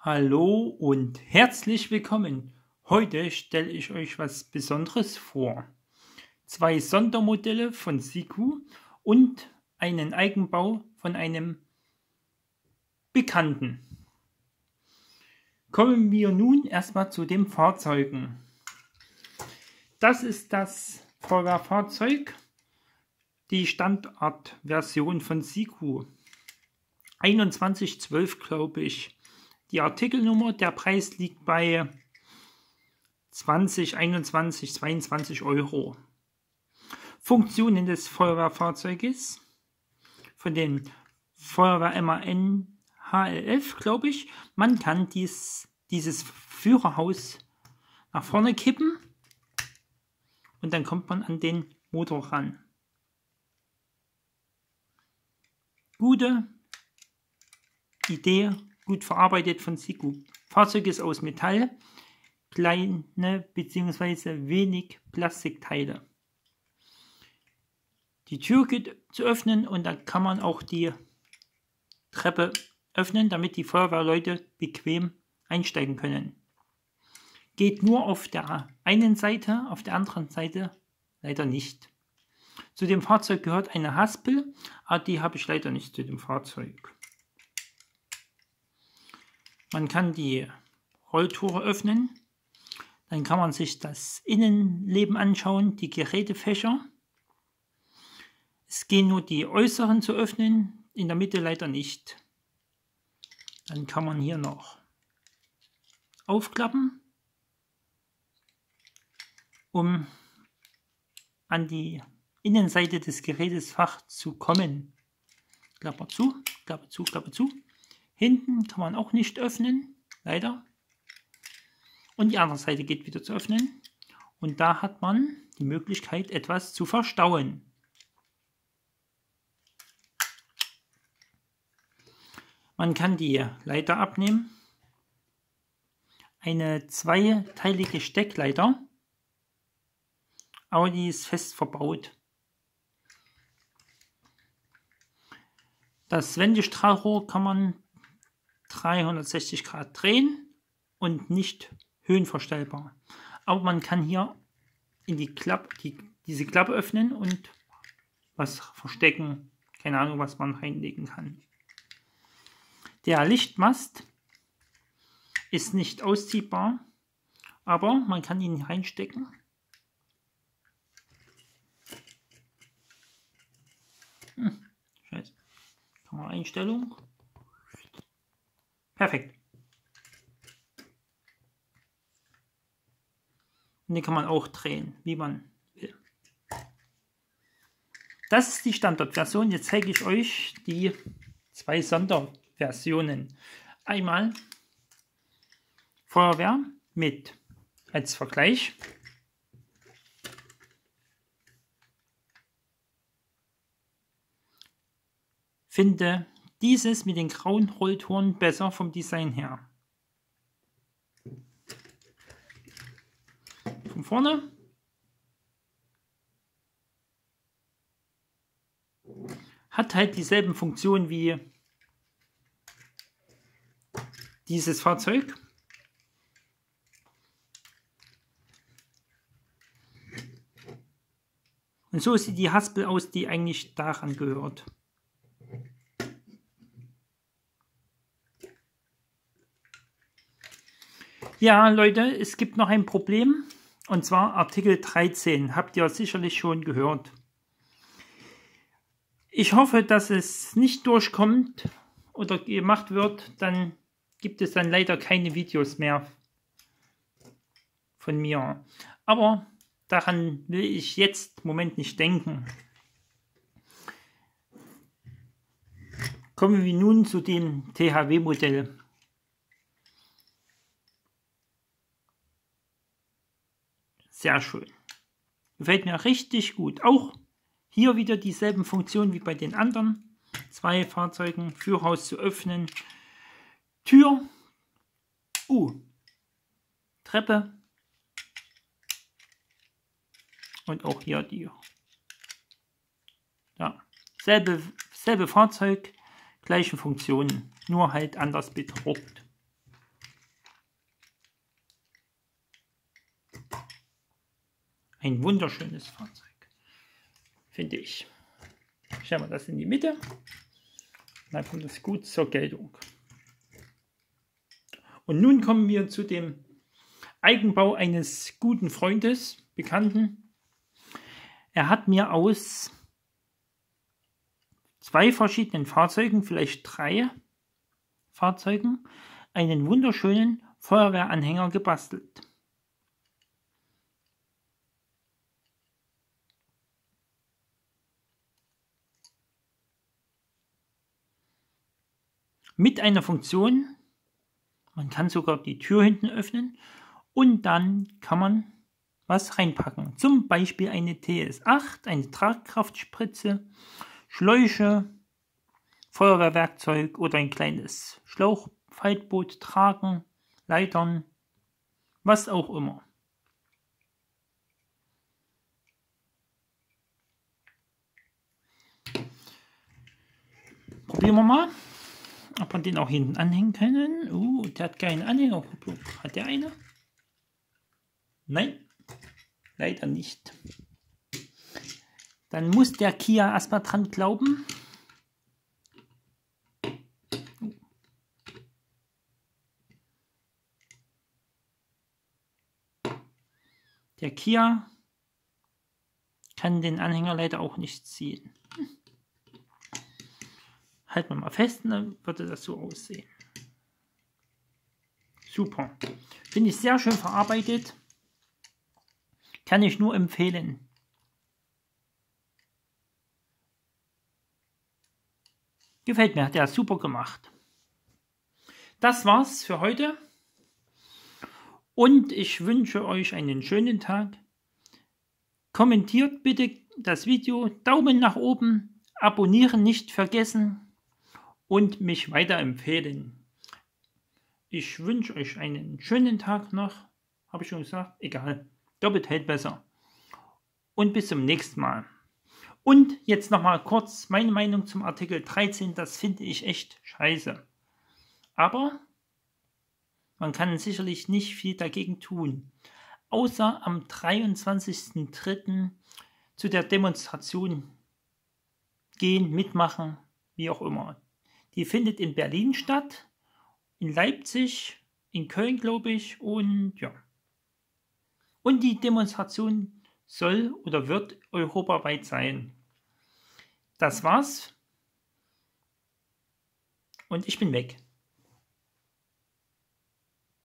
Hallo und herzlich willkommen. Heute stelle ich euch was Besonderes vor. 2 Sondermodelle von Siku und einen Eigenbau von einem Bekannten. Kommen wir nun erstmal zu den Fahrzeugen. Das ist das Feuerwehrfahrzeug, die Standardversion von Siku. 2112, glaube ich. Die Artikelnummer, der Preis liegt bei 20, 21, 22 Euro. Funktionen des Feuerwehrfahrzeuges von den Feuerwehr MAN HLF, glaube ich. Man kann dieses Führerhaus nach vorne kippen und dann kommt man an den Motor ran. Gute Idee. Gut verarbeitet von Siku. Fahrzeug ist aus Metall, kleine bzw. wenig Plastikteile. Die Tür geht zu öffnen und dann kann man auch die Treppe öffnen, damit die Feuerwehrleute bequem einsteigen können. Geht nur auf der einen Seite, auf der anderen Seite leider nicht. Zu dem Fahrzeug gehört eine Haspel, aber die habe ich leider nicht zu dem Fahrzeug. Man kann die Rolltore öffnen, dann kann man sich das Innenleben anschauen, die Gerätefächer. Es gehen nur die äußeren zu öffnen, in der Mitte leider nicht. Dann kann man hier noch aufklappen, um an die Innenseite des Gerätesfach zu kommen. Klappe zu, Klappe zu, Klappe zu. Hinten kann man auch nicht öffnen, leider. Und die andere Seite geht wieder zu öffnen. Und da hat man die Möglichkeit, etwas zu verstauen. Man kann die Leiter abnehmen. Eine zweiteilige Steckleiter. Aber die ist fest verbaut. Das Wendestrahlrohr kann man 360 Grad drehen und nicht höhenverstellbar. Aber man kann hier in die diese Klappe öffnen und was verstecken. Keine Ahnung, was man reinlegen kann. Der Lichtmast ist nicht ausziehbar, aber man kann ihn reinstecken. Scheiße. Kameraeinstellung. Perfekt. Und den kann man auch drehen, wie man will. Das ist die Standardversion. Jetzt zeige ich euch die 2 Sonderversionen. Einmal Feuerwehr mit als Vergleich. Finde dieses mit den grauen Rolltoren besser vom Design her. Von vorne. Hat halt dieselben Funktionen wie dieses Fahrzeug. Und so sieht die Haspel aus, die eigentlich daran gehört. Ja, Leute, es gibt noch ein Problem, und zwar Artikel 13. Habt ihr sicherlich schon gehört. Ich hoffe, dass es nicht durchkommt oder gemacht wird, dann gibt es dann leider keine Videos mehr von mir. Aber daran will ich jetzt im Moment nicht denken. Kommen wir nun zu dem THW-Modell. Sehr schön. Gefällt mir richtig gut. Auch hier wieder dieselben Funktionen wie bei den anderen 2 Fahrzeugen. Führerhaus zu öffnen. Tür. Treppe. Und auch hier die. Ja. Selbe Fahrzeug, gleiche Funktionen. Nur halt anders bedruckt. ein wunderschönes Fahrzeug, finde ich. Stellen wir das in die Mitte. Dann kommt es gut zur Geltung. Und nun kommen wir zu dem Eigenbau eines guten Freundes, Bekannten. Er hat mir aus 2 verschiedenen Fahrzeugen, vielleicht 3 Fahrzeugen, einen wunderschönen Feuerwehranhänger gebastelt. Mit einer Funktion, man kann sogar die Tür hinten öffnen und dann kann man was reinpacken. Zum Beispiel eine TS8, eine Tragkraftspritze, Schläuche, Feuerwehrwerkzeug oder ein kleines Schlauchfaltboot tragen, Leitern, was auch immer. Probieren wir mal, ob wir den auch hinten anhängen können. Der hat keinen Anhängerkupplung. Hat der eine? Nein, leider nicht. Dann muss der Kia erstmal dran glauben. Der Kia kann den Anhänger leider auch nicht ziehen. Halten wir mal fest, dann würde das so aussehen. Super. Finde ich sehr schön verarbeitet. Kann ich nur empfehlen. Gefällt mir, hat er super gemacht. Das war's für heute. Und ich wünsche euch einen schönen Tag. Kommentiert bitte das Video, Daumen nach oben, abonnieren nicht vergessen und mich weiterempfehlen. Ich wünsche euch einen schönen Tag noch. Habe ich schon gesagt? Egal. Doppelt hält besser. Und bis zum nächsten Mal. Und jetzt nochmal kurz meine Meinung zum Artikel 13. Das finde ich echt scheiße. Aber man kann sicherlich nicht viel dagegen tun. Außer am 23.03. zu der Demonstration gehen, mitmachen, wie auch immer. Die findet in Berlin statt, in Leipzig, in Köln, glaube ich, und ja. Und die Demonstration soll oder wird europaweit sein. Das war's. Und ich bin weg.